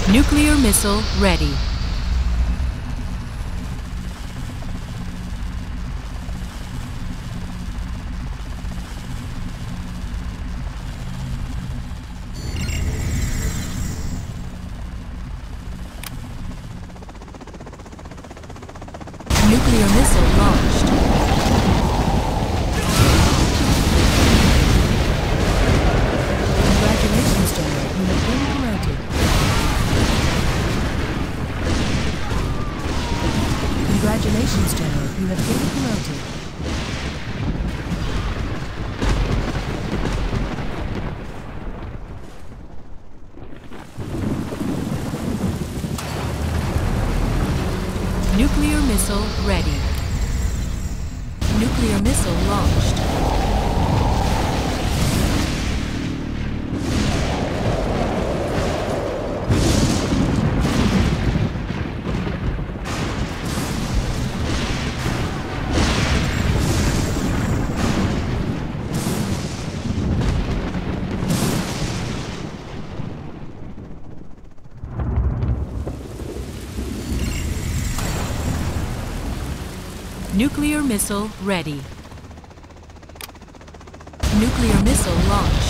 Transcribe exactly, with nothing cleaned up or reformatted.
Nuclear missile ready. Nuclear missile launched. Congratulations, General. You have been promoted. Congratulations, General. You have been promoted. Nuclear missile ready. Nuclear missile launched. Nuclear missile ready. Nuclear missile launched.